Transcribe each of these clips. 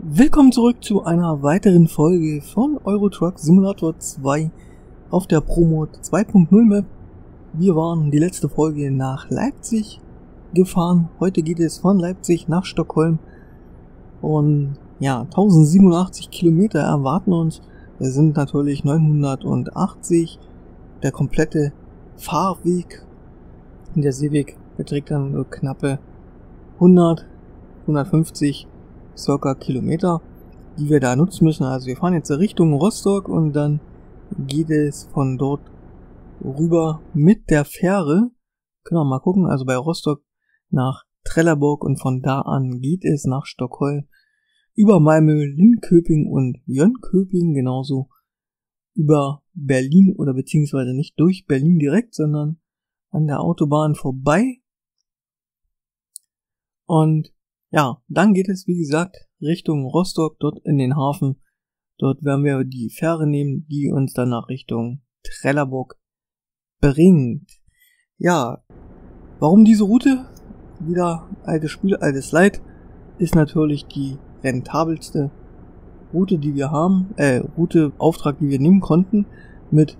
Willkommen zurück zu einer weiteren Folge von Euro Truck Simulator 2 auf der ProMod 2.0 Map. Wir waren die letzte Folge nach Leipzig gefahren. Heute geht es von Leipzig nach Stockholm. Und ja, 1087 Kilometer erwarten uns. Es sind natürlich 980. Der komplette Fahrweg. Der Seeweg beträgt dann so knappe 150 circa Kilometer, die wir da nutzen müssen. Also wir fahren jetzt Richtung Rostock und dann geht es von dort rüber mit der Fähre. Können wir mal gucken, also bei Rostock nach Trelleborg und von da an geht es nach Stockholm über Malmö, Linköping und Jönköping, genauso über Berlin oder beziehungsweise nicht durch Berlin direkt, sondern an der Autobahn vorbei. Und ja, dann geht es, wie gesagt, Richtung Rostock, dort in den Hafen. Dort werden wir die Fähre nehmen, die uns dann nach Richtung Trelleborg bringt. Ja, warum diese Route? Wieder altes Spiel, altes Leid. Ist natürlich die rentabelste Route, die wir haben. Auftrag, die wir nehmen konnten. Mit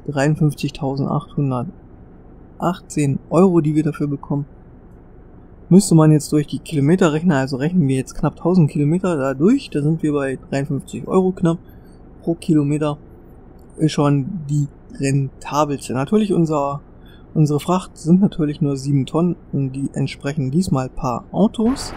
53.818 Euro, die wir dafür bekommen. Müsste man jetzt durch die Kilometer rechnen, also rechnen wir jetzt knapp 1000 Kilometer dadurch, da sind wir bei 53 Euro knapp pro Kilometer, ist schon die rentabelste. Natürlich unsere Fracht sind natürlich nur 7 Tonnen und die entsprechen diesmal ein paar Autos.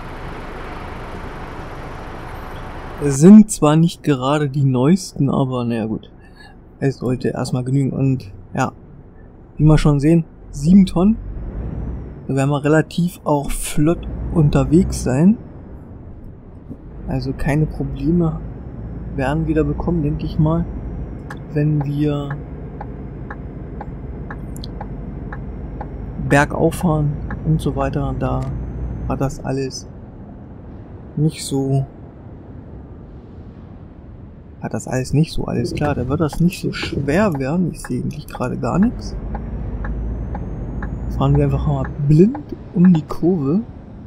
Es sind zwar nicht gerade die neuesten, aber naja gut, es sollte erstmal genügen und ja, wie wir schon sehen, 7 Tonnen. Da werden wir relativ auch flott unterwegs sein. Also keine Probleme werden wir da bekommen, denke ich mal. Wenn wir bergauf fahren und so weiter, da hat das alles nicht so... alles klar. Da wird das nicht so schwer werden. Ich sehe eigentlich gerade gar nichts. Fahren wir einfach mal blind um die Kurve.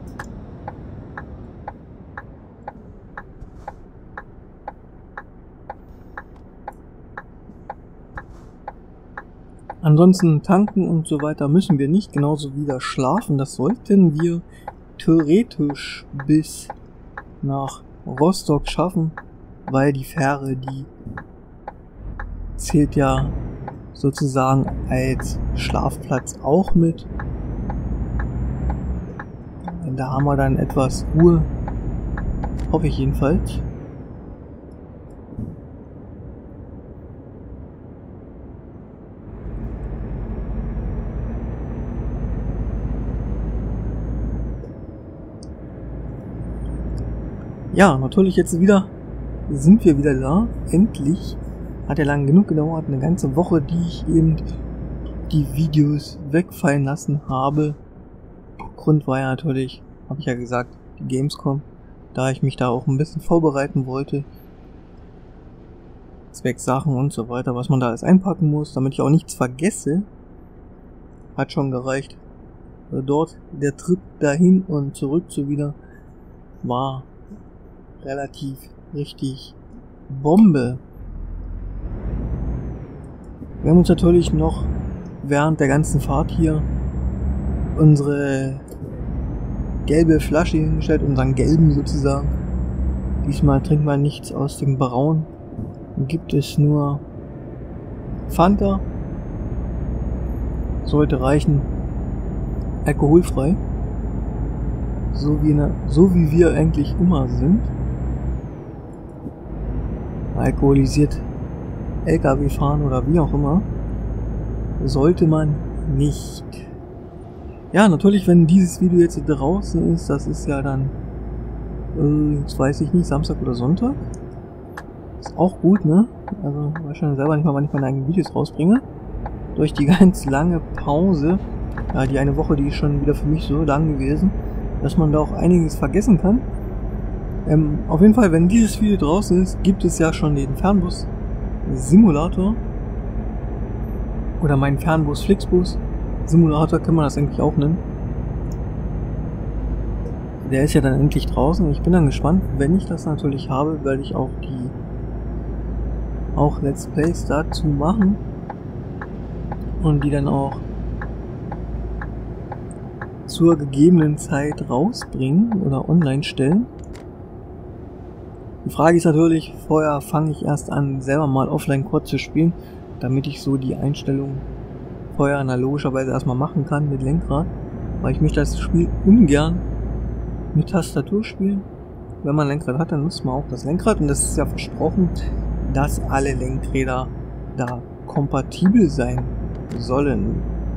Ansonsten tanken und so weiter müssen wir nicht, genauso wie das Schlafen. Das sollten wir theoretisch bis nach Rostock schaffen, weil die Fähre, die zählt ja sozusagen als Schlafplatz auch mit. Und da haben wir dann etwas Ruhe. Hoffe ich jedenfalls. Ja, natürlich jetzt wieder sind wir wieder da. Endlich. Hat ja lang genug gedauert, eine ganze Woche, die ich eben die Videos wegfallen lassen habe. Grund war ja natürlich, habe ich ja gesagt, die Gamescom, da ich mich da auch ein bisschen vorbereiten wollte. Zwecks Sachen und so weiter, was man da alles einpacken muss, damit ich auch nichts vergesse. Hat schon gereicht. Dort der Trip dahin und zurück zu wieder war relativ richtig Bombe. Wir haben uns natürlich noch während der ganzen Fahrt hier unsere gelbe Flasche hingestellt, unseren gelben sozusagen. Diesmal trinkt man nichts aus dem Braun. Gibt es nur Fanta. Sollte reichen. Alkoholfrei. So wie wir eigentlich immer sind. Alkoholisiert LKW fahren oder wie auch immer, sollte man nicht. Ja, natürlich, wenn dieses Video jetzt draußen ist, das ist ja dann, jetzt weiß ich nicht, Samstag oder Sonntag. Ist auch gut, ne? Also, ich weiß schon selber nicht mal, wann ich meine eigenen Videos rausbringe. Durch die ganz lange Pause, ja, die eine Woche, die ist schon wieder für mich so lang gewesen, dass man da auch einiges vergessen kann. Auf jeden Fall, wenn dieses Video draußen ist, gibt es ja schon den Fernbus Simulator oder meinen Fernbus Flixbus Simulator kann man das eigentlich auch nennen. der ist ja dann endlich draußen. Ich bin dann gespannt, wenn ich das natürlich habe, werde ich auch Let's Plays dazu machen und die dann auch zur gegebenen Zeit rausbringen oder online stellen. Die Frage ist natürlich, vorher fange ich erst an, selber mal offline kurz zu spielen, damit ich so die Einstellungen vorher logischerweise erstmal machen kann mit Lenkrad, weil ich möchte das Spiel ungern mit Tastatur spielen. Wenn man Lenkrad hat, dann nutzt man auch das Lenkrad, und das ist ja versprochen, dass alle Lenkräder da kompatibel sein sollen.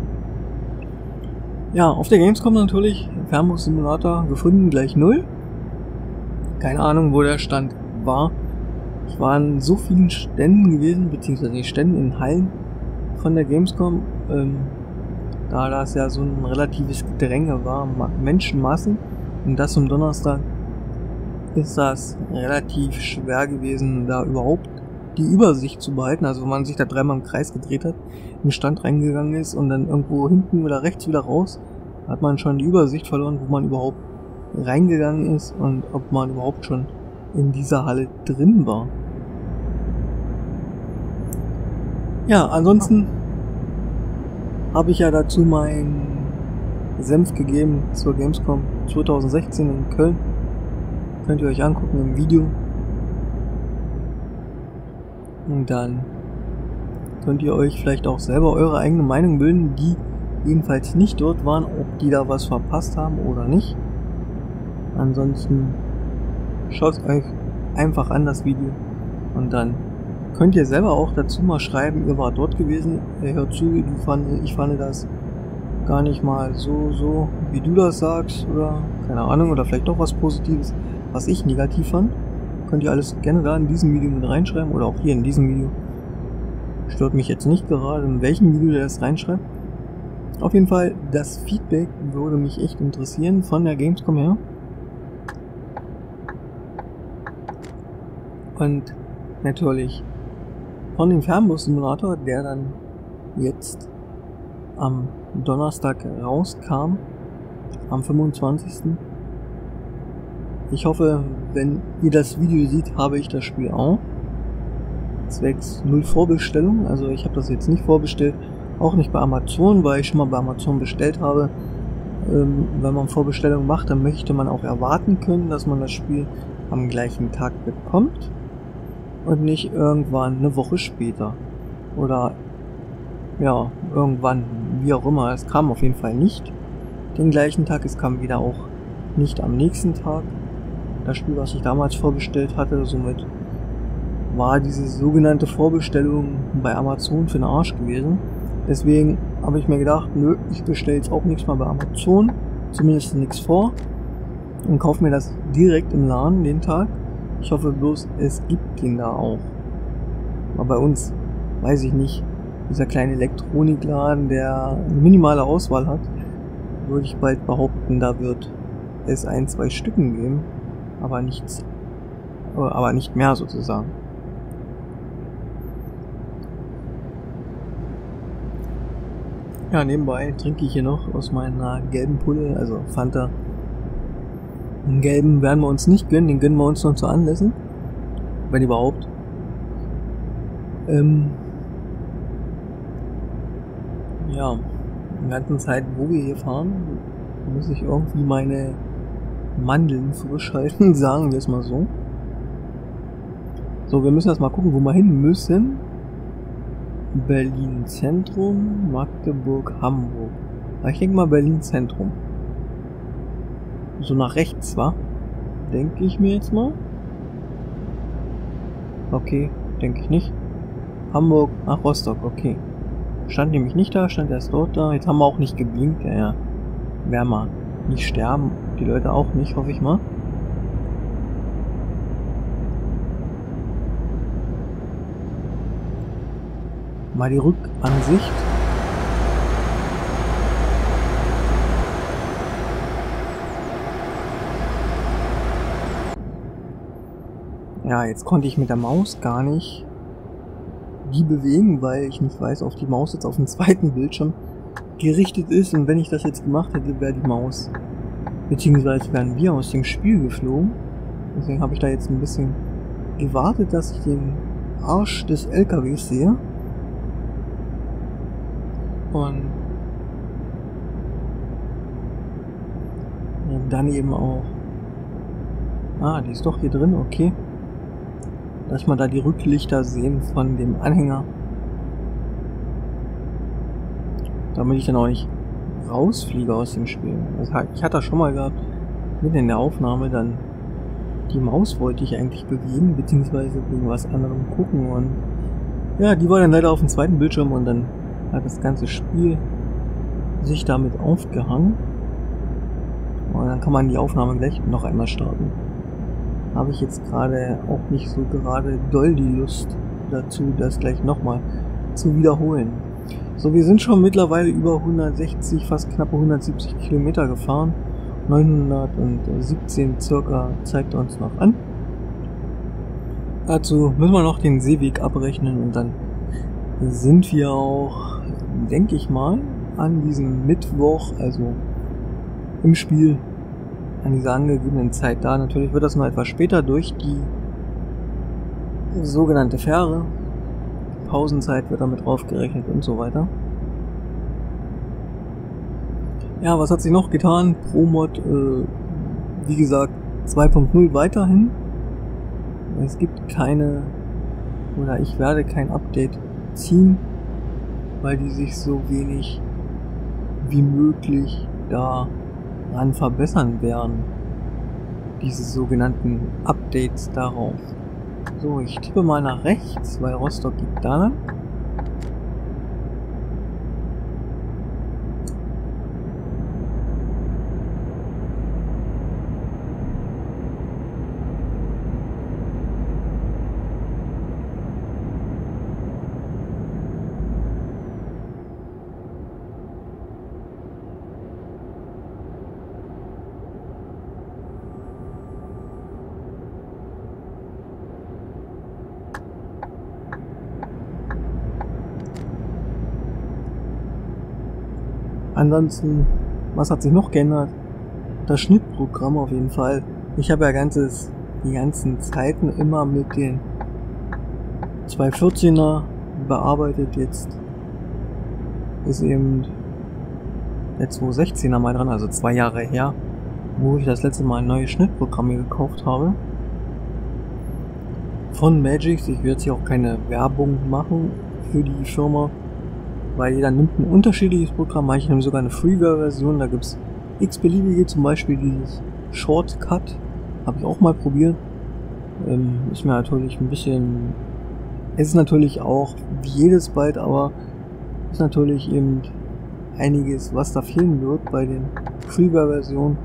Ja, auf der Gamescom natürlich Fernbus Simulator gefunden gleich 0. Keine Ahnung, wo der Stand war. Ich war an so vielen Ständen gewesen, beziehungsweise Ständen in Hallen von der Gamescom, da das ja so ein relatives Gedränge war, Menschenmassen, und das am Donnerstag ist das relativ schwer gewesen, da überhaupt die Übersicht zu behalten. Also wenn man sich da dreimal im Kreis gedreht hat, in den Stand reingegangen ist und dann irgendwo hinten oder rechts wieder raus, hat man schon die Übersicht verloren, wo man überhaupt reingegangen ist und ob man überhaupt schon in dieser Halle drin war. Ja, ansonsten habe ich ja dazu meinen Senf gegeben zur Gamescom 2016 in Köln. Könnt ihr euch angucken im Video. Und dann könnt ihr euch vielleicht auch selber eure eigene Meinung bilden, die jedenfalls nicht dort waren, ob die da was verpasst haben oder nicht. Ansonsten schaut euch einfach an das Video und dann könnt ihr selber auch dazu mal schreiben, ihr wart dort gewesen, hört zu, ich fand das gar nicht mal so, wie du das sagst, oder keine Ahnung, oder vielleicht doch was Positives, was ich negativ fand. Könnt ihr alles gerne da in diesem Video mit reinschreiben oder auch hier in diesem Video. Stört mich jetzt nicht gerade, in welchem Video der das reinschreibt. Auf jeden Fall, das Feedback würde mich echt interessieren von der Gamescom her. Und natürlich von dem Fernbus-Simulator, der dann jetzt am Donnerstag rauskam, am 25. Ich hoffe, wenn ihr das Video seht, habe ich das Spiel auch. Zwecks 0 Vorbestellung, also ich habe das jetzt nicht vorbestellt, auch nicht bei Amazon, weil ich schon mal bei Amazon bestellt habe. Wenn man Vorbestellung macht, dann möchte man auch erwarten können, dass man das Spiel am gleichen Tag bekommt und nicht irgendwann eine Woche später oder ja, irgendwann, wie auch immer. Es kam auf jeden Fall nicht den gleichen Tag, es kam wieder auch nicht am nächsten Tag. Das Spiel, was ich damals vorbestellt hatte, somit war diese sogenannte Vorbestellung bei Amazon für den Arsch gewesen. Deswegen habe ich mir gedacht, nö, ich bestelle jetzt auch nichts mal bei Amazon, zumindest nichts vor, und kaufe mir das direkt im Laden den Tag. Ich hoffe bloß, es gibt den da auch. Aber bei uns, weiß ich nicht, dieser kleine Elektronikladen, der eine minimale Auswahl hat, würde ich bald behaupten, da wird es 1-2 Stücken geben, aber nicht mehr sozusagen. Ja, nebenbei trinke ich hier noch aus meiner gelben Pulle, also Fanta. Den gelben werden wir uns nicht gönnen, den gönnen wir uns noch zu Anlässen, wenn überhaupt. Ja, in der ganzen Zeit, wo wir hier fahren, muss ich irgendwie meine Mandeln frisch halten, sagen wir es mal so. So, wir müssen erst mal gucken, wo wir hin müssen. Berlin Zentrum, Magdeburg, Hamburg. Ich denke mal Berlin Zentrum. So nach rechts, wa? Denke ich mir jetzt mal. Okay, denke ich nicht. Hamburg, ach Rostock, okay. Stand nämlich nicht da, stand erst dort da. Jetzt haben wir auch nicht geblinkt, ja. Werden wir nicht sterben. Die Leute auch nicht, hoffe ich mal. Mal die Rückansicht. Ja, jetzt konnte ich mit der Maus gar nicht die bewegen, weil ich nicht weiß, ob die Maus jetzt auf dem zweiten Bildschirm gerichtet ist. Und wenn ich das jetzt gemacht hätte, wäre die Maus beziehungsweise werden wir aus dem Spiel geflogen. Deswegen habe ich da jetzt ein bisschen gewartet, dass ich den Arsch des LKWs sehe. Und dann eben auch... Ah, die ist doch hier drin, okay. Dass man da die Rücklichter sehen von dem Anhänger. Damit ich dann auch nicht rausfliege aus dem Spiel. Also ich hatte das schon mal gehabt, mitten in der Aufnahme, dann die Maus wollte ich eigentlich bewegen, beziehungsweise wegen was anderem gucken, und ja, die war dann leider auf dem zweiten Bildschirm, und dann hat das ganze Spiel sich damit aufgehangen, und dann kann man die Aufnahme gleich noch einmal starten. Habe ich jetzt gerade auch nicht so gerade doll die Lust dazu, das gleich nochmal zu wiederholen. So, wir sind schon mittlerweile über 160, fast knappe 170 Kilometer gefahren. 917 circa zeigt er uns noch an. Dazu müssen wir noch den Seeweg abrechnen, und dann sind wir auch, denke ich mal, an diesem Mittwoch, also im Spiel, an dieser angegebenen Zeit da. Natürlich wird das noch etwas später durch die sogenannte Fähre. Pausenzeit wird damit draufgerechnet und so weiter. Ja, was hat sich noch getan? ProMod, wie gesagt, 2.0 weiterhin. Es gibt keine, oder ich werde kein Update ziehen, weil die sich so wenig wie möglich daran verbessern werden. Diese sogenannten Updates darauf. So, ich tippe mal nach rechts, weil Rostock geht da lang. Ansonsten, was hat sich noch geändert? Das Schnittprogramm auf jeden Fall. Ich habe ja die ganzen Zeiten immer mit den 214er bearbeitet. Jetzt ist eben der 216er mal dran, also 2 Jahre her, wo ich das letzte Mal ein neues Schnittprogramm mir gekauft habe. Von Magix. Ich will jetzt hier auch keine Werbung machen für die Firma, weil jeder nimmt ein unterschiedliches Programm. Manche nehmen sogar eine Freeware-Version. Da gibt es x-beliebige, zum Beispiel dieses Shortcut. Habe ich auch mal probiert. Ist mir natürlich ein bisschen... Es ist natürlich auch wie jedes bald, aber ist natürlich eben einiges, was da fehlen wird bei den Freeware-Versionen.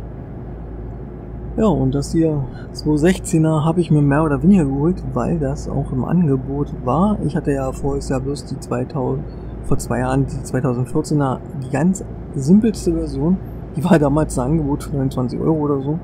Ja, und das hier 216er habe ich mir mehr oder weniger geholt, weil das auch im Angebot war. Ich hatte ja voriges Jahr bloß die vor 2 Jahren die 2014er, die ganz simpelste Version. Die war damals ein Angebot für 29 € oder so.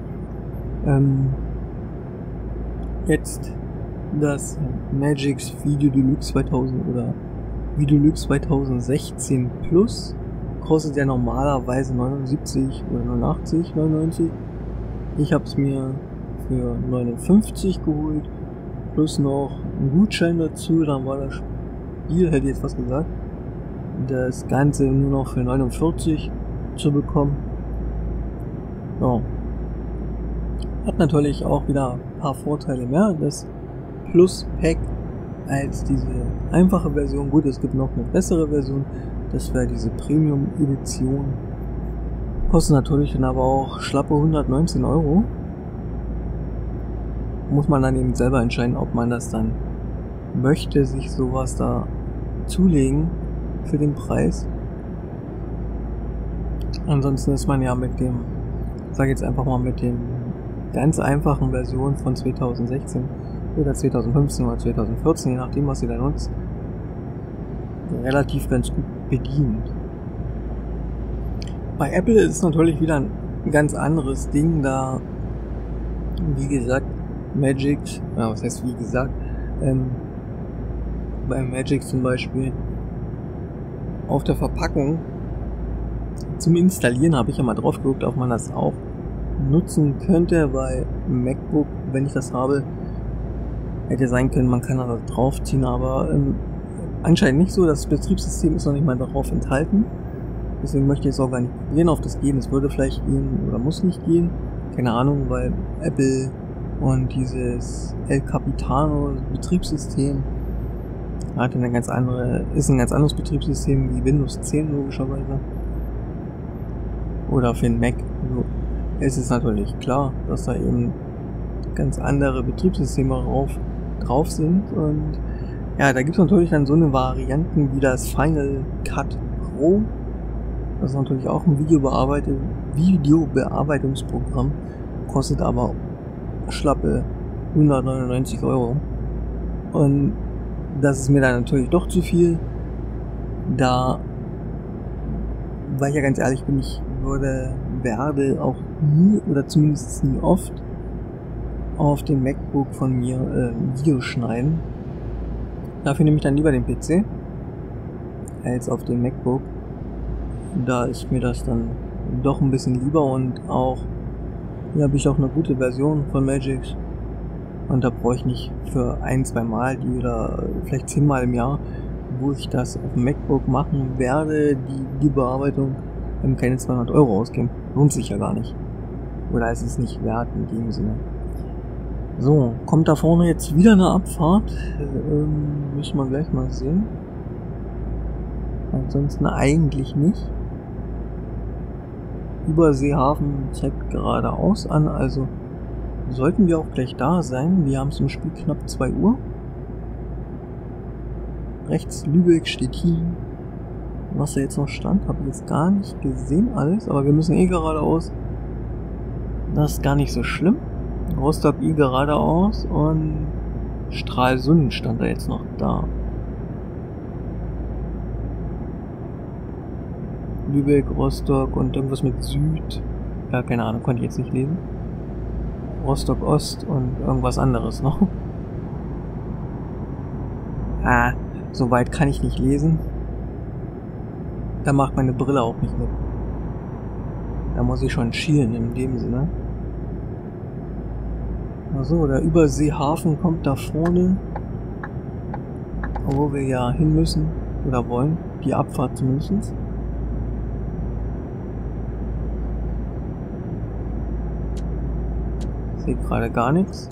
Jetzt das Magix Video Deluxe 2000 oder Video Deluxe 2016 Plus kostet ja normalerweise 79 oder 89,99. Ich habe es mir für 59 geholt, plus noch einen Gutschein dazu, dann war das Spiel, hätte ich jetzt fast gesagt, das Ganze nur noch für 49 zu bekommen. Ja. Hat natürlich auch wieder ein paar Vorteile mehr, das Plus-Pack als diese einfache Version. Gut, es gibt noch eine bessere Version, das wäre diese Premium-Edition. Kostet natürlich dann aber auch schlappe 119 €. Muss man dann eben selber entscheiden, ob man das dann möchte, sich sowas da zulegen für den Preis. Ansonsten ist man ja mit dem, sage jetzt einfach mal, mit dem ganz einfachen Version von 2016 oder 2015 oder 2014, je nachdem was ihr da nutzt, relativ ganz gut bedient. Bei Apple ist es natürlich wieder ein ganz anderes Ding, da, wie gesagt, Magix, was heißt wie gesagt, bei Magix zum Beispiel auf der Verpackung zum Installieren habe ich ja mal drauf geguckt, ob man das auch nutzen könnte, bei MacBook, wenn ich das habe, hätte sein können, man kann da draufziehen, aber anscheinend nicht so. Das Betriebssystem ist noch nicht mal darauf enthalten. Deswegen möchte ich es auch gar nicht probieren, auf das gehen. Es würde vielleicht gehen oder muss nicht gehen. Keine Ahnung, weil Apple und dieses El Capitano Betriebssystem hat eine ganz andere, ist ein ganz anderes Betriebssystem wie Windows 10 logischerweise. Oder für den Mac. Also, es ist natürlich klar, dass da eben ganz andere Betriebssysteme drauf sind. Und ja, da gibt es natürlich dann so eine Varianten wie das Final Cut Pro. Das ist natürlich auch ein Videobearbeitungsprogramm, kostet aber schlappe 199 €. Und das ist mir dann natürlich doch zu viel. Da, weil ich ja ganz ehrlich bin, ich werde auch nie oder zumindest nie oft auf dem MacBook von mir Videos schneiden. Dafür nehme ich dann lieber den PC als auf dem MacBook. Da ist mir das dann doch ein bisschen lieber und auch hier habe ich auch eine gute Version von Magix und da brauche ich nicht für 1-2 Mal oder vielleicht 10 Mal im Jahr, wo ich das auf dem MacBook machen werde, die Bearbeitung, keine 200 € ausgeben. Lohnt sich ja gar nicht. Oder ist es nicht wert in dem Sinne. So, kommt da vorne jetzt wieder eine Abfahrt. Müssen wir gleich mal sehen. Ansonsten eigentlich nicht. Überseehafen zeigt geradeaus an, also sollten wir auch gleich da sein. Wir haben zum Spiel knapp 2 Uhr. Rechts Lübeck, Stettin. Was da jetzt noch stand, habe ich jetzt gar nicht gesehen alles, aber wir müssen geradeaus. Das ist gar nicht so schlimm. Rostock geradeaus und Stralsund stand da jetzt noch da. Lübeck, Rostock und irgendwas mit Süd. Ja, keine Ahnung, konnte ich jetzt nicht lesen. Rostock Ost und irgendwas anderes noch. So weit kann ich nicht lesen. Da macht meine Brille auch nicht mit. Da muss ich schon schielen in dem Sinne. Also, der Überseehafen kommt da vorne. Wo wir ja hin müssen oder wollen. Die Abfahrt zumindest. Ich sehe gerade gar nichts.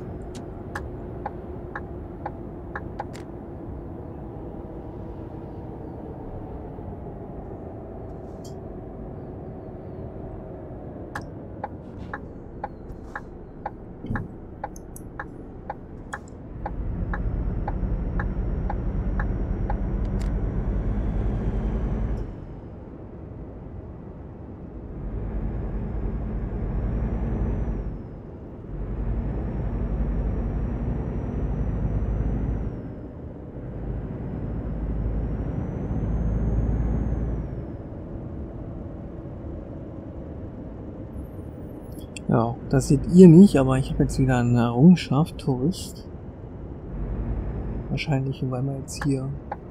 Ja, das seht ihr nicht, aber ich habe jetzt wieder eine Errungenschaft, Tourist. Wahrscheinlich, weil wir jetzt hier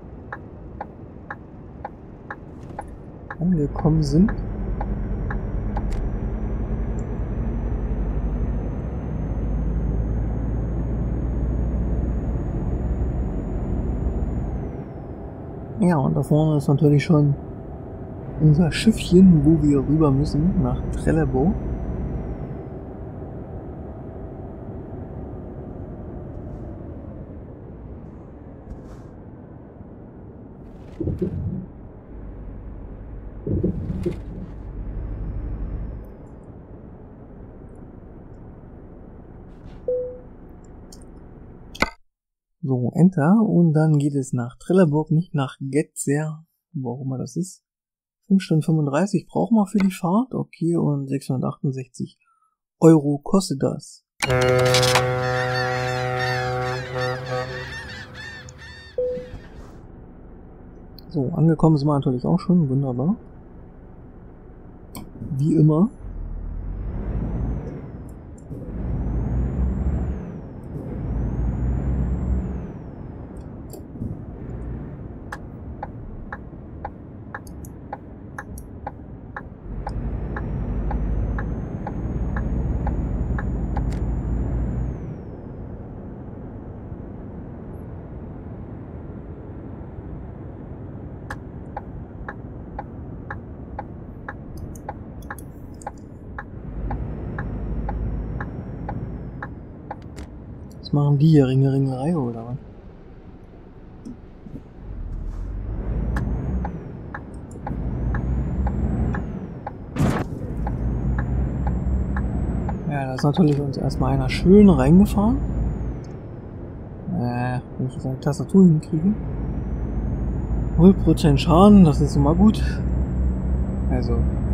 angekommen sind. Ja, und da vorne ist natürlich schon unser Schiffchen, wo wir rüber müssen, nach Trelleborg. So, Enter und dann geht es nach Trelleborg, nicht nach Getzer, wo auch immer das ist. 5 Stunden 35 brauchen wir für die Fahrt, okay, und 668 € kostet das. So, angekommen sind wir natürlich auch schon, wunderbar. Wie immer. Was machen die hier? Ringerei oder was? Ja, da ist natürlich uns erstmal einer schön reingefahren. Wenn ich jetzt eine Tastatur hinkriege. 0% Schaden, das ist immer gut. Also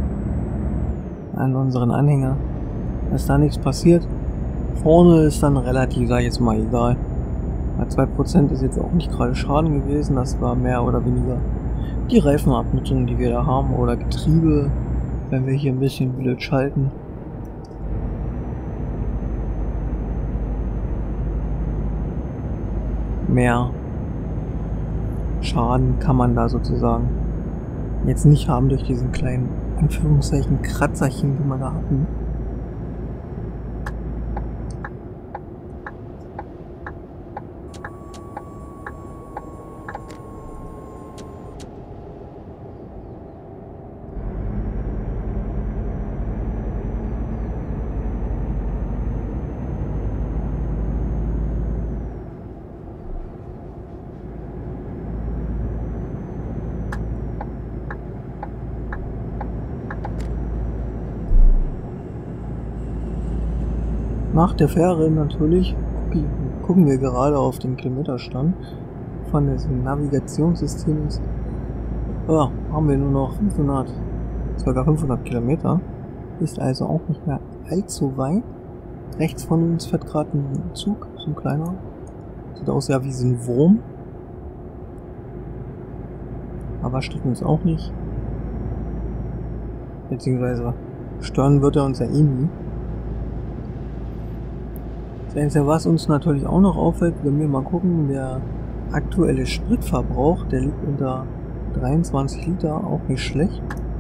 an unseren Anhänger ist da nichts passiert. Vorne ist dann relativ, sag ich jetzt mal, egal. Bei 2% ist jetzt auch nicht gerade Schaden gewesen, das war mehr oder weniger die Reifenabnutzung, die wir da haben, oder Getriebe, wenn wir hier ein bisschen blöd schalten. Mehr Schaden kann man da sozusagen jetzt nicht haben durch diesen kleinen, Anführungszeichen, Kratzerchen, die man da hatten. Nach der Fähre natürlich gucken wir gerade auf den Kilometerstand von des Navigationssystems. Ja, haben wir nur noch ca. 500 Kilometer. Ist also auch nicht mehr allzu weit. Rechts von uns fährt gerade ein Zug, so ein kleiner. Sieht aus ja wie so ein Wurm. Aber stört uns auch nicht. Beziehungsweise stören wird er uns ja eh nie. Das Einzige, was uns natürlich auch noch auffällt, wenn wir mal gucken, der aktuelle Spritverbrauch, der liegt unter 23 Liter, auch nicht schlecht.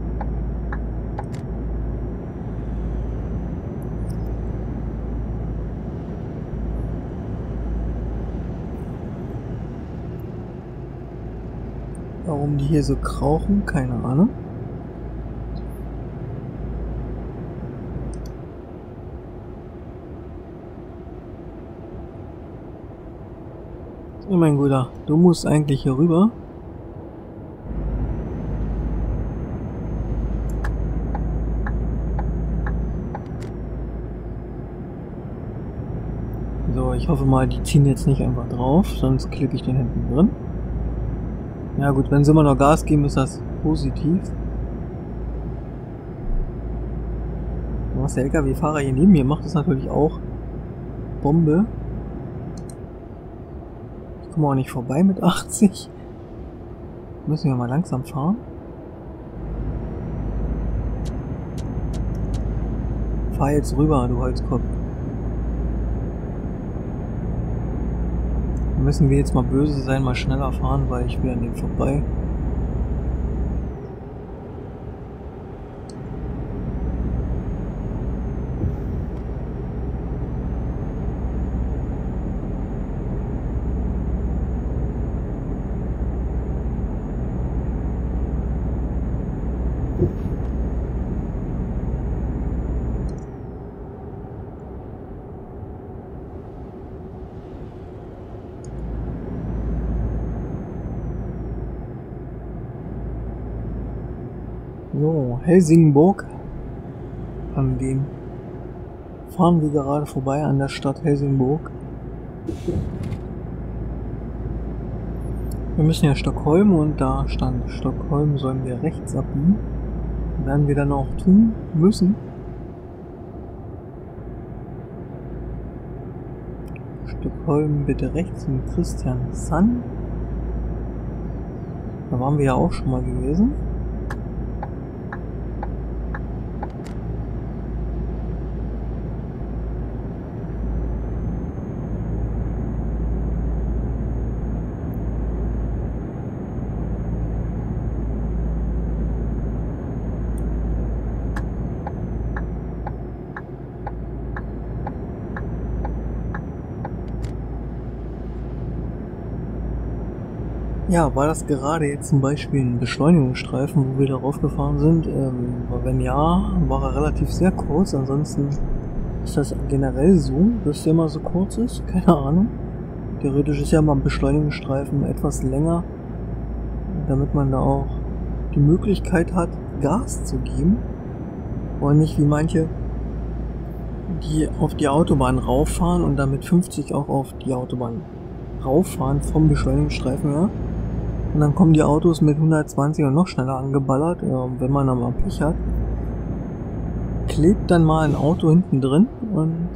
Warum die hier so krauchen, keine Ahnung. So, mein Guter, du musst eigentlich hier rüber. So, ich hoffe mal, die ziehen jetzt nicht einfach drauf, sonst klicke ich den hinten drin. Ja gut, wenn sie immer noch Gas geben, ist das positiv. Was der LKW-Fahrer hier neben mir macht, ist natürlich auch Bombe. Ich komme auch nicht vorbei mit 80. Müssen wir mal langsam fahren. Fahr jetzt rüber, du Holzkopf. Müssen wir jetzt mal böse sein, mal schneller fahren, weil ich will an dem vorbei. So, Helsingborg. An dem fahren wir gerade vorbei an der Stadt Helsingborg. Wir müssen ja Stockholm und da stand Stockholm, sollen wir rechts abbiegen. Werden wir dann auch tun müssen. Stockholm bitte rechts in Kristiansand. Da waren wir ja auch schon mal gewesen. Ja, war das gerade jetzt zum Beispiel ein Beschleunigungsstreifen, wo wir darauf gefahren sind? Wenn ja, war er relativ sehr kurz, ansonsten Ist das generell so, dass der immer so kurz ist? Keine Ahnung. Theoretisch ist ja mal ein Beschleunigungsstreifen etwas länger, damit man da auch die Möglichkeit hat, Gas zu geben. Und nicht wie manche, die auf die Autobahn rauffahren und dann mit 50 auch auf die Autobahn rauffahren vom Beschleunigungsstreifen her. Und dann kommen die Autos mit 120 und noch schneller angeballert. Ja, wenn man dann mal Pech hat, klebt dann mal ein Auto hinten drin und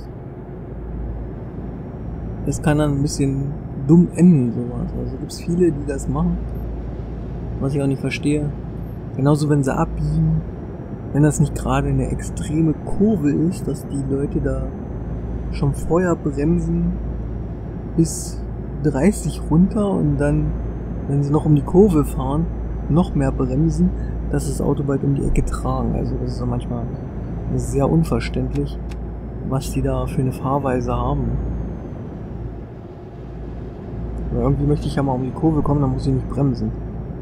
das kann dann ein bisschen dumm enden, sowas. Also gibt es viele, die das machen, was ich auch nicht verstehe. Genauso wenn sie abbiegen, wenn das nicht gerade eine extreme Kurve ist, dass die Leute da schon vorher bremsen bis 30 runter und dann, wenn sie noch um die Kurve fahren, noch mehr bremsen, dass das Auto bald um die Ecke tragen. Also das ist ja manchmal sehr unverständlich, was die da für eine Fahrweise haben. Aber irgendwie möchte ich ja mal um die Kurve kommen, dann muss ich nicht bremsen.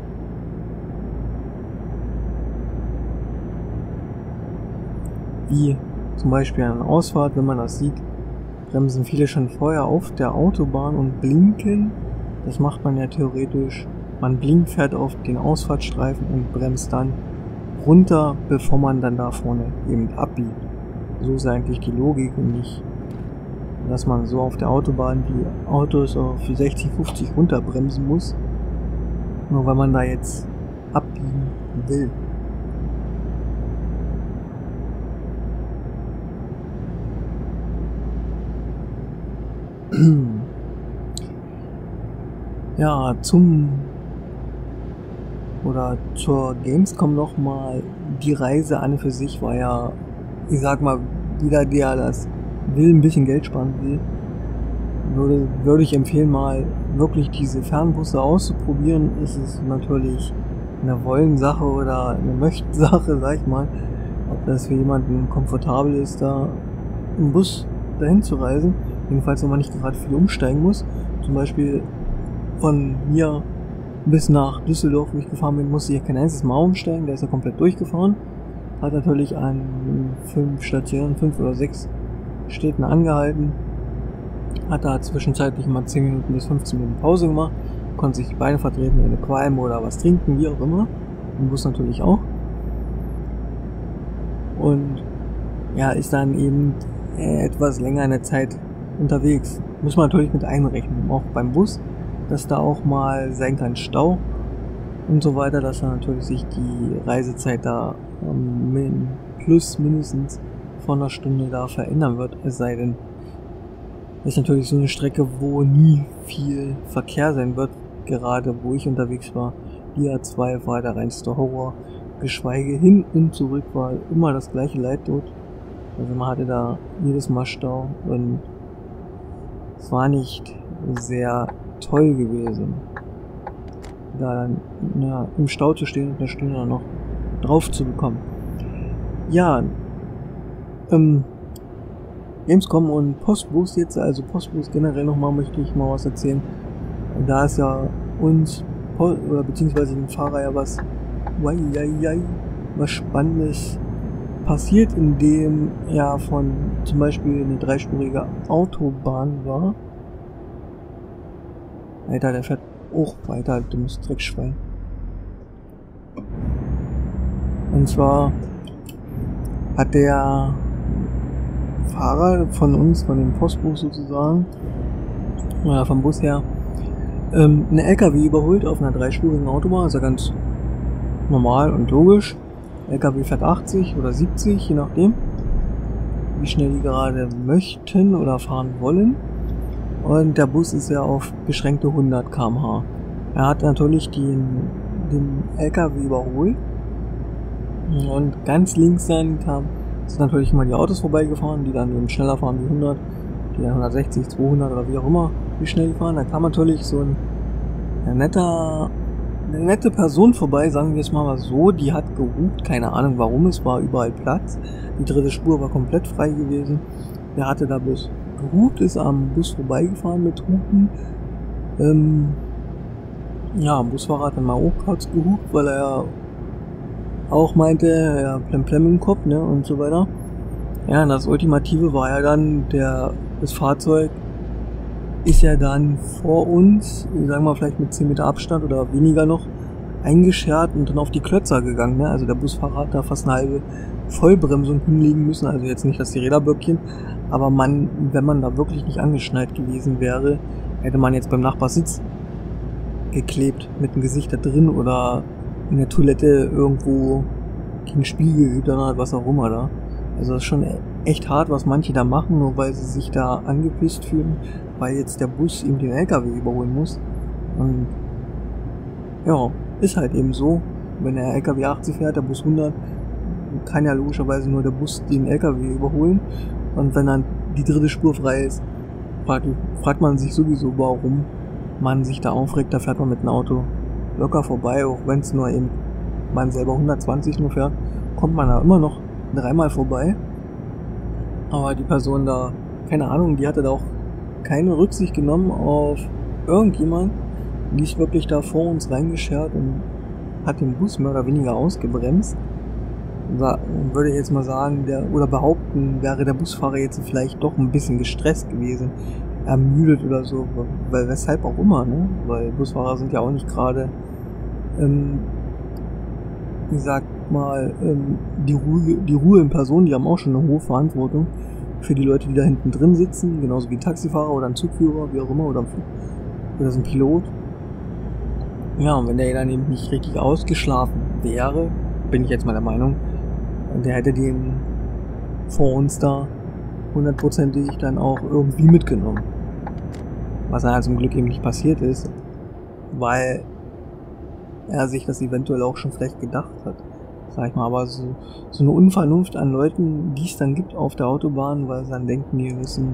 Wie zum Beispiel an einer Ausfahrt, wenn man das sieht, bremsen viele schon vorher auf der Autobahn und blinken. Das macht man ja theoretisch. Man blinkt, fährt auf den Ausfahrtsstreifen und bremst dann runter, bevor man dann da vorne eben abbiegt. So ist eigentlich die Logik und nicht, dass man so auf der Autobahn die Autos auf 60, 50 runterbremsen muss, nur weil man da jetzt abbiegen will. Ja, zur Gamescom nochmal. Die Reise an und für sich war ja, ich sag mal, jeder, der das will, ein bisschen Geld sparen will, würde ich empfehlen, mal wirklich diese Fernbusse auszuprobieren. Ist es natürlich eine Wollensache oder eine Möchtensache, sag ich mal, ob das für jemanden komfortabel ist, da im Bus dahin zu reisen. Jedenfalls, wenn man nicht gerade viel umsteigen muss. Zum Beispiel von mir bis nach Düsseldorf, wo ich gefahren bin, musste ich ja kein einziges Mal umsteigen. Der ist ja komplett durchgefahren. Hat natürlich an 5 Stationen, 5 oder 6 Städten angehalten. Hat da zwischenzeitlich mal 10 Minuten bis 15 Minuten Pause gemacht. Konnte sich die Beine vertreten, eine Qualm oder was trinken, wie auch immer. Im Bus natürlich auch. Und ja, ist dann eben etwas länger in der Zeit unterwegs. Muss man natürlich mit einrechnen, auch beim Bus, dass da auch mal sein kann Stau und so weiter, dass dann natürlich sich die Reisezeit da plus mindestens von einer Stunde da verändern wird, es sei denn, ist natürlich so eine Strecke, wo nie viel Verkehr sein wird, gerade wo ich unterwegs war. Die A2 war der reinste Horror, geschweige hin und zurück war immer das gleiche Leid dort. Also man hatte da jedes Mal Stau und es war nicht sehr toll gewesen, da dann im Stau zu stehen und eine Stunde noch drauf zu bekommen. Ja, Gamescom und Postbus jetzt, also Postbus generell nochmal möchte ich mal was erzählen. Da ist ja uns, oder beziehungsweise dem Fahrer ja was Spannendes passiert, indem ja von zum Beispiel eine dreispurige Autobahn war. Alter, der fährt auch weiter, dummes Dreckschwein. Und zwar hat der Fahrer von uns, von dem Postbus sozusagen, oder vom Bus her, einen LKW überholt auf einer dreispurigen Autobahn. Ist ja ganz normal und logisch. LKW fährt 80 oder 70, je nachdem, wie schnell die gerade möchten oder fahren wollen. Und der Bus ist ja auf beschränkte 100 km/h. Er hat natürlich den LKW überholt. Und ganz links dann sind natürlich immer die Autos vorbeigefahren, die dann eben schneller fahren wie 100, die dann 160, 200 oder wie auch immer, wie schnell die fahren. Da kam natürlich so eine nette Person vorbei, sagen wir es mal so, die hat gehupt, keine Ahnung warum, es war überall Platz. Die dritte Spur war komplett frei gewesen. Der hatte da bloß gehupt, ist am Bus vorbeigefahren mit Hupen. Am Busfahrer hat dann mal auch kurz gehupt, weil er ja auch meinte, ja, Plem im Kopf, ne, und so weiter. Ja, und das Ultimative war ja dann, das Fahrzeug ist ja dann vor uns, sagen wir mal vielleicht mit 10 Meter Abstand oder weniger noch, eingeschert und dann auf die Klötzer gegangen. Ne? Also der Busfahrer hat da fast eine halbe Vollbremsung hinlegen müssen. Also jetzt nicht, dass die Räderböckchen, aber wenn man da wirklich nicht angeschnallt gewesen wäre, hätte man jetzt beim Nachbarsitz geklebt mit dem Gesicht da drin oder in der Toilette irgendwo gegen den Spiegel gedonnert, was auch immer da. Also das ist schon echt hart, was manche da machen, nur weil sie sich da angepisst fühlen, weil jetzt der Bus ihm den LKW überholen muss. Und ja, ist halt eben so. Wenn der LKW 80 fährt, der Bus 100, kann ja logischerweise nur der Bus den LKW überholen. Und wenn dann die dritte Spur frei ist, fragt man sich sowieso, warum man sich da aufregt. Da fährt man mit dem Auto locker vorbei, auch wenn es nur eben man selber 120 nur fährt, kommt man da immer noch dreimal vorbei. Aber die Person da, keine Ahnung, die hatte da auch keine Rücksicht genommen auf irgendjemand. Die ist wirklich da vor uns reingeschert und hat den Bus mehr oder weniger ausgebremst. Würde ich jetzt mal sagen, oder behaupten, wäre der Busfahrer jetzt vielleicht doch ein bisschen gestresst gewesen, ermüdet oder so, weil weshalb auch immer, ne? Weil Busfahrer sind ja auch nicht gerade, ich sag mal, die Ruhe in Person, die haben auch schon eine hohe Verantwortung für die Leute, die da hinten drin sitzen, genauso wie ein Taxifahrer oder ein Zugführer, wie auch immer, oder so ein Pilot. Ja, und wenn der dann eben nicht richtig ausgeschlafen wäre, bin ich jetzt mal der Meinung, der hätte den vor uns da 100%ig dann auch irgendwie mitgenommen. Was dann halt zum Glück eben nicht passiert ist, weil er sich das eventuell auch schon vielleicht gedacht hat. Sag ich mal, aber so eine Unvernunft an Leuten, die es dann gibt auf der Autobahn, weil sie dann denken, die müssen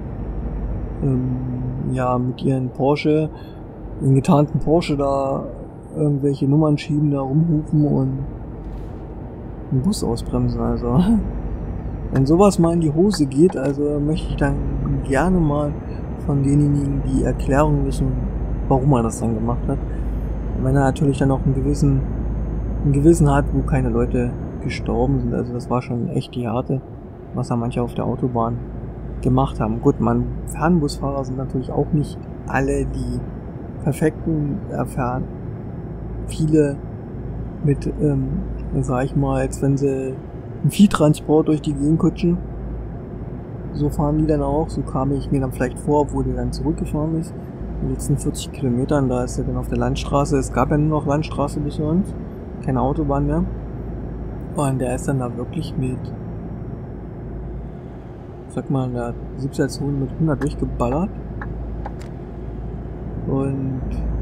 mit ihren Porsche, den getarnten Porsche da irgendwelche Nummern schieben, da rumhupen und den Bus ausbremsen. Also wenn sowas mal in die Hose geht, also möchte ich dann gerne mal von denjenigen, die Erklärung wissen, warum er das dann gemacht hat. Und wenn er natürlich dann auch ein Gewissen hat, wo keine Leute gestorben sind, also das war schon echt die Harte, was da manche auf der Autobahn gemacht haben. Gut, Fernbusfahrer sind natürlich auch nicht alle die perfekten, erfahren viele mit, sag ich mal, als wenn sie einen Viehtransport durch die Gegend kutschen. So fahren die dann auch, so kam ich mir dann vielleicht vor, obwohl der dann zurückgefahren ist. In den letzten 40 Kilometern, da ist er dann auf der Landstraße. Es gab ja nur noch Landstraße bis zu uns, keine Autobahn mehr. Und der ist dann da wirklich mit, sag mal, der 70er-Zone mit 100 durchgeballert. Und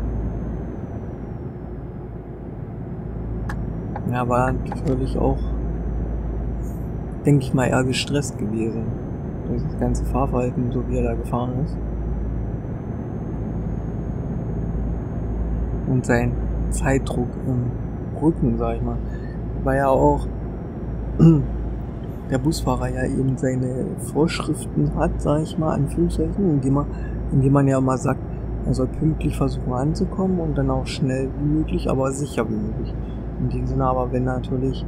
ja, war natürlich auch, denke ich mal, eher gestresst gewesen durch das ganze Fahrverhalten, so wie er da gefahren ist. Und sein Zeitdruck im Rücken, sag ich mal, war ja auch der Busfahrer ja eben seine Vorschriften hat, sag ich mal, Anführungszeichen, indem man ja mal sagt, er soll pünktlich versuchen anzukommen und dann auch schnell wie möglich, aber sicher wie möglich. In dem Sinne aber, wenn natürlich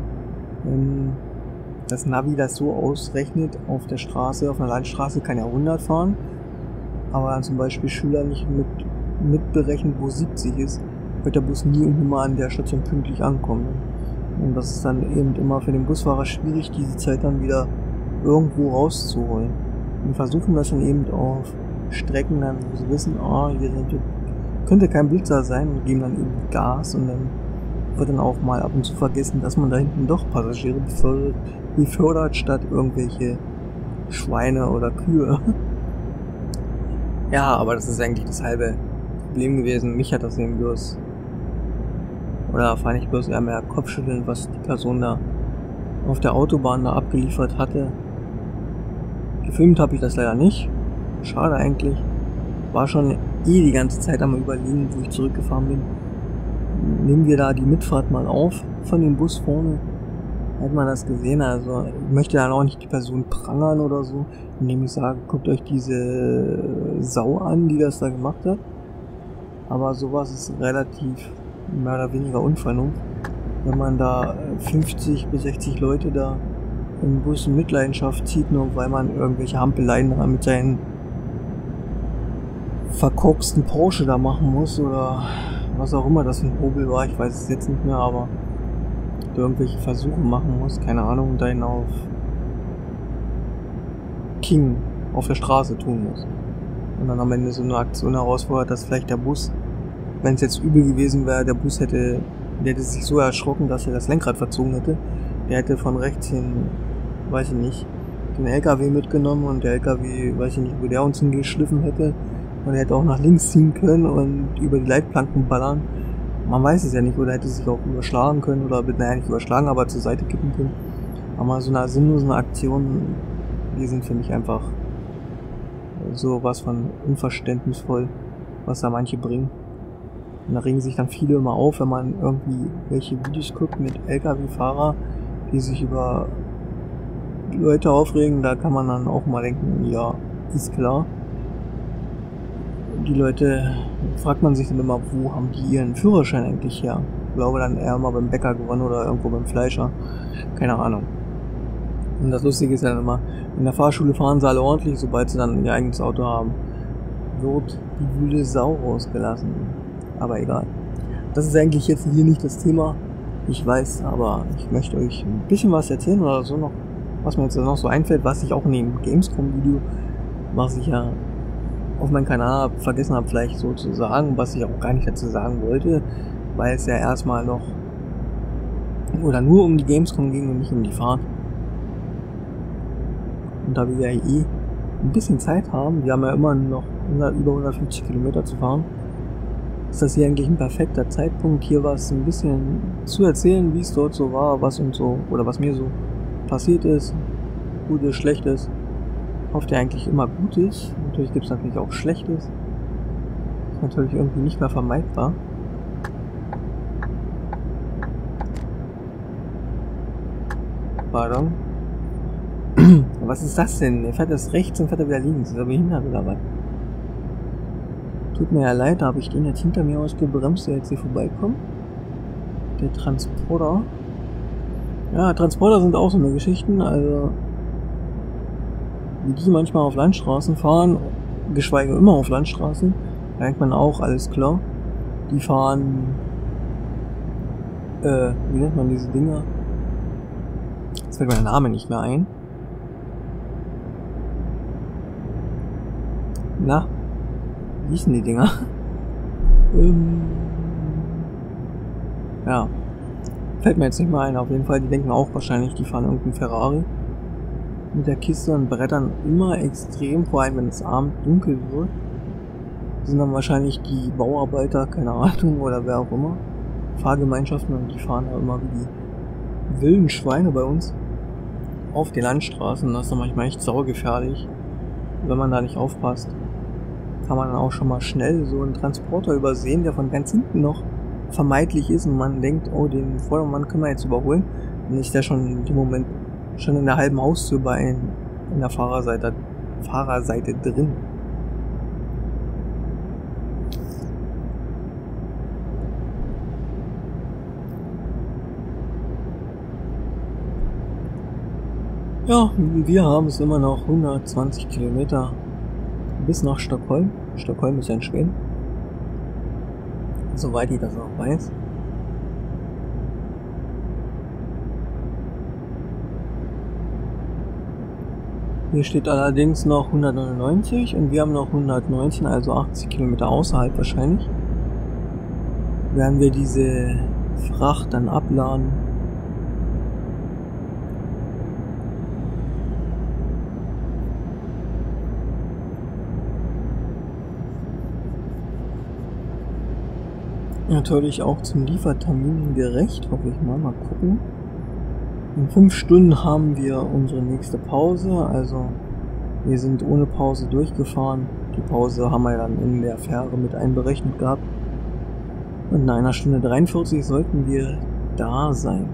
das Navi das so ausrechnet, auf der Straße, auf einer Landstraße kann er 100 fahren, aber dann zum Beispiel Schüler nicht mitberechnet, wo 70 ist, wird der Bus nie und nimmer an der Station pünktlich ankommen. Und das ist dann eben immer für den Busfahrer schwierig, diese Zeit dann wieder irgendwo rauszuholen. Und versuchen das dann eben auf Strecken, dann, wo sie wissen, hier könnte kein Blitzer sein, und geben dann eben Gas, und dann wird dann auch mal ab und zu vergessen, dass man da hinten doch Passagiere befördert, statt irgendwelche Schweine oder Kühe. Ja, aber das ist eigentlich das halbe Problem gewesen. Mich hat das eben bloß, oder fand ich bloß eher mehr Kopfschütteln, was die Person da auf der Autobahn da abgeliefert hatte. Gefilmt habe ich das leider nicht. Schade eigentlich. War schon die ganze Zeit am Überlegen, wo ich zurückgefahren bin. Nehmen wir da die Mitfahrt mal auf von dem Bus vorne. Hat man das gesehen, also ich möchte dann auch nicht die Person prangern oder so, indem ich sage, guckt euch diese Sau an, die das da gemacht hat. Aber sowas ist relativ mehr oder weniger Unvernunft, wenn man da 50 bis 60 Leute da im Bus in Mitleidenschaft zieht, nur weil man irgendwelche Hampeleien da mit seinen verkorksten Porsche da machen muss oder was auch immer das für ein Hobel war, ich weiß es jetzt nicht mehr, aber irgendwelche Versuche machen muss, keine Ahnung, und dann auf King auf der Straße tun muss. Und dann am Ende so eine Aktion herausfordert, dass vielleicht der Bus, wenn es jetzt übel gewesen wäre, der hätte sich so erschrocken, dass er das Lenkrad verzogen hätte. Der hätte von rechts hin, weiß ich nicht, den LKW mitgenommen und der LKW, weiß ich nicht, wo der uns hingeschliffen hätte. Und er hätte auch nach links ziehen können und über die Leitplanken ballern. Man weiß es ja nicht, oder hätte sich auch überschlagen können oder nicht überschlagen, aber zur Seite kippen können. Aber so eine sinnlose Aktion, die sind für mich einfach so was von unverständnisvoll, was da manche bringen. Und da regen sich dann viele immer auf, wenn man irgendwie welche Videos guckt mit LKW-Fahrer, die sich über Leute aufregen. Da kann man dann auch mal denken, ja, ist klar. Die Leute, fragt man sich dann immer, wo haben die ihren Führerschein eigentlich her? Ich glaube dann eher mal beim Bäcker gewonnen oder irgendwo beim Fleischer. Keine Ahnung. Und das Lustige ist ja dann immer, in der Fahrschule fahren sie alle ordentlich, sobald sie dann ihr eigenes Auto haben, wird die wilde Sau rausgelassen. Aber egal. Das ist eigentlich jetzt hier nicht das Thema. Ich weiß, aber ich möchte euch ein bisschen was erzählen oder so noch, was mir jetzt noch so einfällt, was ich auch in dem Gamescom-Video, was ich ja auf meinem Kanal vergessen habe, vielleicht so zu sagen, was ich auch gar nicht dazu sagen wollte, weil es ja erstmal noch oder nur um die Gamescom ging und nicht um die Fahrt. Und da wir ja ein bisschen Zeit haben, wir haben ja immer noch über 150 Kilometer zu fahren, ist das hier eigentlich ein perfekter Zeitpunkt, hier was ein bisschen zu erzählen, wie es dort so war, was und so, oder was mir so passiert ist, Gutes, Schlechtes. Hofft ja eigentlich immer Gutes. Natürlich gibt es natürlich auch Schlechtes. Ist natürlich irgendwie nicht mehr vermeidbar. Pardon. Was ist das denn? Er fährt erst rechts und fährt er wieder links. Ist er behindert oder was? Tut mir ja leid, da habe ich den jetzt hinter mir ausgebremst, der jetzt hier vorbeikommt. Der Transporter. Ja, Transporter sind auch so eine Geschichten, also wie die manchmal auf Landstraßen fahren, geschweige immer auf Landstraßen, da denkt man auch, alles klar. Die fahren, wie nennt man diese Dinger? Jetzt fällt mir der Name nicht mehr ein. Na, wie hießen die Dinger? Ja, fällt mir jetzt nicht mehr ein. Auf jeden Fall, die denken auch wahrscheinlich, die fahren irgendeinen Ferrari mit der Kiste und brettern immer extrem, vor allem wenn es abend dunkel wird. Das sind dann wahrscheinlich die Bauarbeiter, keine Ahnung, oder wer auch immer, Fahrgemeinschaften, und die fahren da immer wie die wilden Schweine bei uns auf den Landstraßen. Das ist dann manchmal echt saugefährlich. Wenn man da nicht aufpasst, kann man dann auch schon mal schnell so einen Transporter übersehen, der von ganz hinten noch vermeidlich ist und man denkt, oh, den Vordermann können wir jetzt überholen. Dann ist der schon in dem Moment schon in der halben Haustür in der Fahrerseite drin. Ja, wir haben es immer noch 120 Kilometer bis nach Stockholm. Stockholm ist ja in Schweden. Soweit ich das auch weiß. Hier steht allerdings noch 199 und wir haben noch 119, also 80 Kilometer außerhalb wahrscheinlich. Werden wir diese Fracht dann abladen. Natürlich auch zum Liefertermin gerecht, hoffe ich mal. Mal gucken. In 5 Stunden haben wir unsere nächste Pause, also wir sind ohne Pause durchgefahren. Die Pause haben wir dann in der Fähre mit einberechnet gehabt. Und in 1 Stunde 43 sollten wir da sein.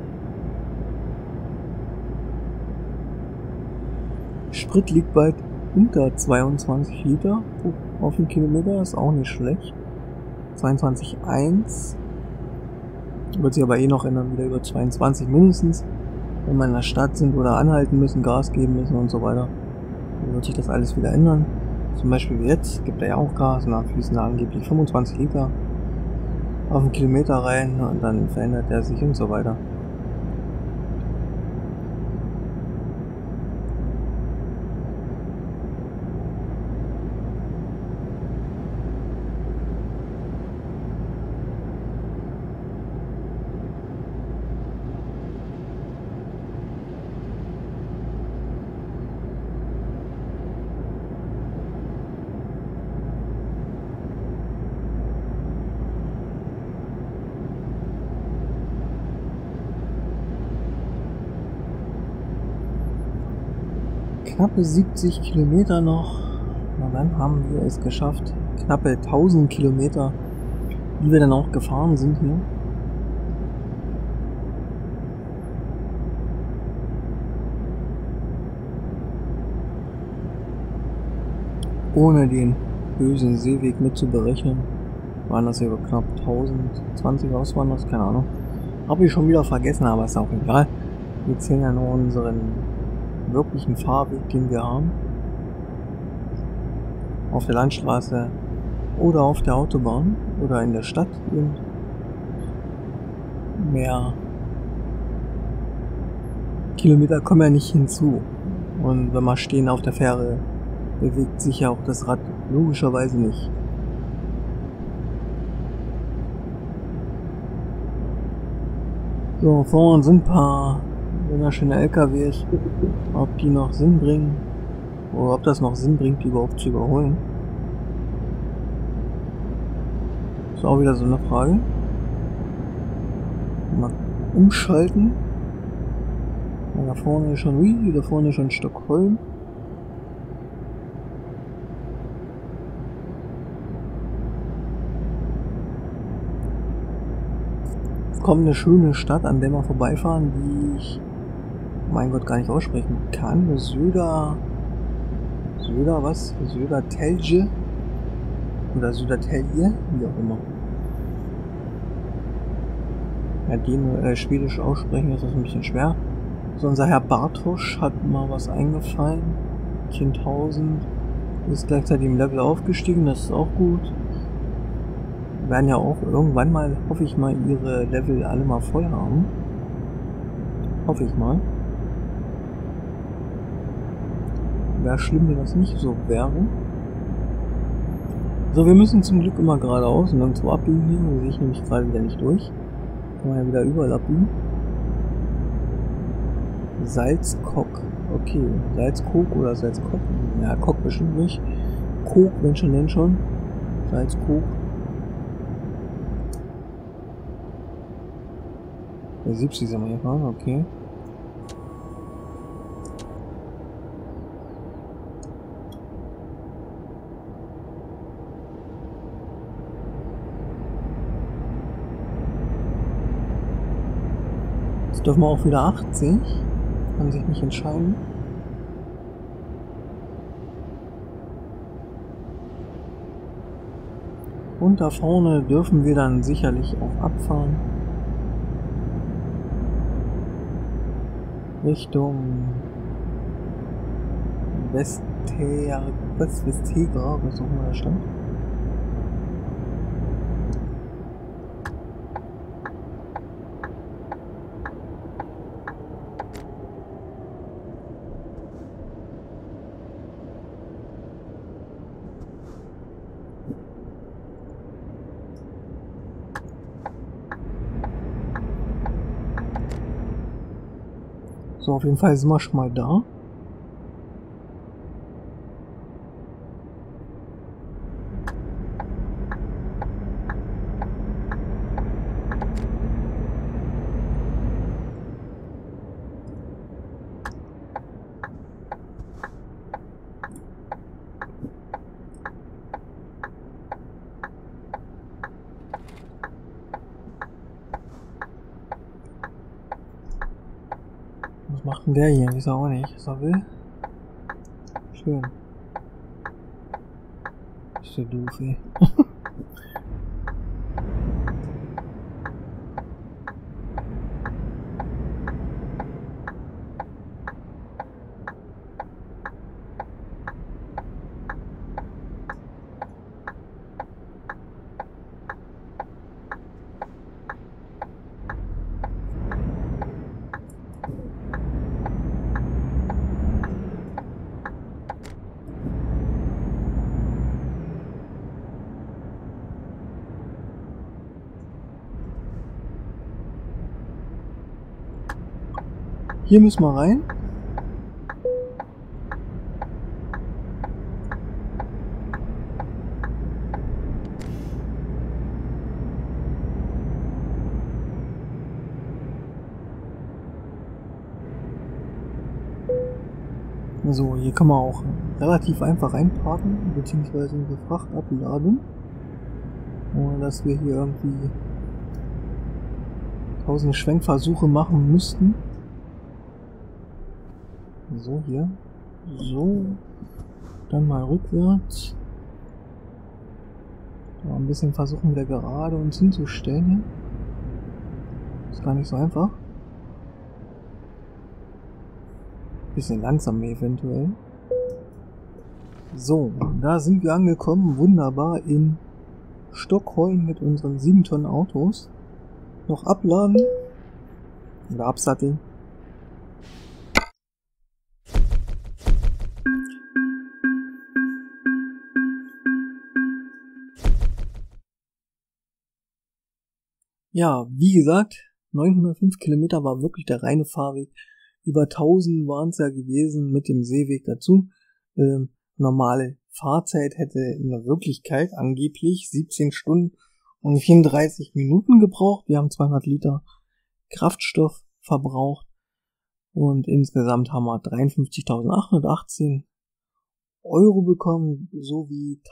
Sprit liegt bei unter 22 Liter auf den Kilometer, ist auch nicht schlecht. 22,1. Wird sich aber eh noch ändern, wieder über 22 mindestens. Wenn wir in der Stadt sind oder anhalten müssen, Gas geben müssen und so weiter, dann wird sich das alles wieder ändern. Zum Beispiel wie jetzt, gibt er ja auch Gas und dann fließen da angeblich 25 Liter auf den Kilometer rein und dann verändert er sich und so weiter. Knappe 70 Kilometer noch, und dann haben wir es geschafft. Knappe 1000 Kilometer, die wir dann auch gefahren sind hier. Ohne den bösen Seeweg mit zu berechnen, waren das ja knapp 1020, was waren das? Keine Ahnung. Habe ich schon wieder vergessen, aber ist auch egal. Wir zählen ja nur unseren wirklichen Fahrweg, den wir haben. Auf der Landstraße oder auf der Autobahn oder in der Stadt. Und mehr Kilometer kommen ja nicht hinzu. Und wenn wir stehen auf der Fähre, bewegt sich ja auch das Rad logischerweise nicht. So, vor uns sind ein paar wunderschöne LKWs. Ob die noch Sinn bringen, oder ob das noch Sinn bringt, die überhaupt zu überholen, ist auch wieder so eine Frage. Mal umschalten. Da vorne ist schon, da vorne ist schon Stockholm. Jetzt kommt eine schöne Stadt, an der wir vorbeifahren, die ich, mein Gott, gar nicht aussprechen kann. Södertälje oder Södertälje, wie auch immer. Ja, den Schwedisch aussprechen ist das ein bisschen schwer. So, unser Herr Bartosch hat mal was eingefallen. 10.000 ist gleichzeitig im Level aufgestiegen, das ist auch gut. Wir werden ja auch irgendwann mal, hoffe ich mal, ihre Level alle mal voll haben. Hoffe ich mal. Wäre schlimm, wenn das nicht so wäre. So, wir müssen zum Glück immer geradeaus und dann so abbiegen hier. Da sehe ich nämlich gerade wieder nicht durch. Kann man ja wieder überall abbiegen. Salzkock. Okay, Salzkok oder Salzkock. Ja, Kock bestimmt nicht. Kok, wenn schon, denn schon. Salzkok. Der 70 sind wir hier fahren, okay. Jetzt dürfen wir auch wieder 80. Kann sich nicht entscheiden. Und da vorne dürfen wir dann sicherlich auch abfahren. Richtung Vestegra, was auch immer da stand. So, auf jeden Fall sind wir schon mal da. Was macht denn der hier? Ich weiß auch nicht, was er will. Schön. ist ja doof, ey. Hier müssen wir rein. So, hier kann man auch relativ einfach einparken, beziehungsweise unsere Fracht abladen. Ohne dass wir hier irgendwie 1000 Schwenkversuche machen müssten. So, hier. So. Dann mal rückwärts. Ja, ein bisschen versuchen, wieder gerade uns hinzustellen. Ist gar nicht so einfach. Bisschen langsam eventuell. So, da sind wir angekommen. Wunderbar in Stockholm mit unseren 7 Tonnen Autos. Noch abladen. Oder absatteln. Ja, wie gesagt, 905 Kilometer war wirklich der reine Fahrweg. Über 1000 waren es ja gewesen mit dem Seeweg dazu. Normale Fahrzeit hätte in der Wirklichkeit angeblich 17 Stunden und 34 Minuten gebraucht. Wir haben 200 Liter Kraftstoff verbraucht und insgesamt haben wir 53.818 Euro bekommen sowie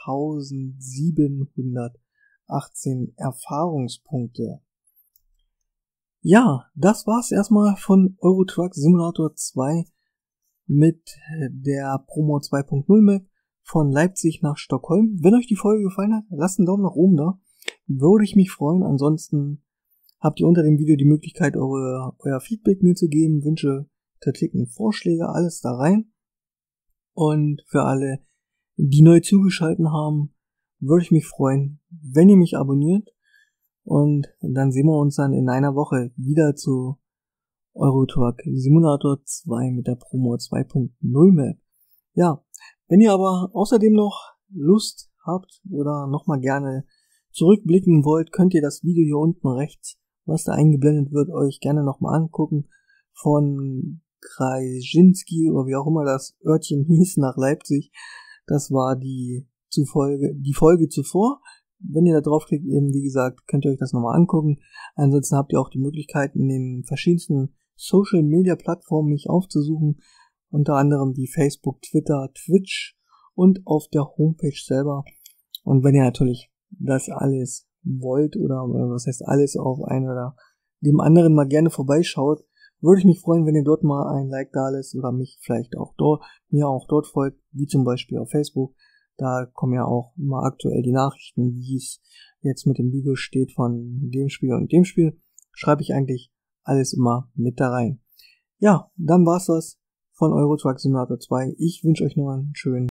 1718 Erfahrungspunkte. Ja, das war's erstmal von Euro Truck Simulator 2 mit der Promo 2.0 Map von Leipzig nach Stockholm. Wenn euch die Folge gefallen hat, lasst einen Daumen nach oben da. Würde ich mich freuen. Ansonsten habt ihr unter dem Video die Möglichkeit, euer Feedback mir zu geben, Wünsche, Kritiken, Vorschläge, alles da rein. Und für alle, die neu zugeschaltet haben, würde ich mich freuen, wenn ihr mich abonniert. Und dann sehen wir uns dann in einer Woche wieder zu Euro Truck Simulator 2 mit der Promo 2.0 Map. Ja, wenn ihr aber außerdem noch Lust habt oder nochmal gerne zurückblicken wollt, könnt ihr das Video hier unten rechts, was da eingeblendet wird, euch gerne nochmal angucken. Von Krajinski oder wie auch immer das Örtchen hieß nach Leipzig. Das war die Folge zuvor. Wenn ihr da draufklickt, eben wie gesagt, könnt ihr euch das nochmal angucken. Ansonsten habt ihr auch die Möglichkeit, in den verschiedensten Social Media Plattformen mich aufzusuchen. Unter anderem wie Facebook, Twitter, Twitch und auf der Homepage selber. Und wenn ihr natürlich das alles wollt oder was heißt alles auf einen oder dem anderen mal gerne vorbeischaut, würde ich mich freuen, wenn ihr dort mal ein Like da lässt oder mich vielleicht auch mir auch dort folgt, wie zum Beispiel auf Facebook. Da kommen ja auch immer aktuell die Nachrichten, wie es jetzt mit dem Video steht von dem Spiel und dem Spiel. Schreibe ich eigentlich alles immer mit da rein. Ja, dann war's das von Euro Truck Simulator 2. Ich wünsche euch noch einen schönen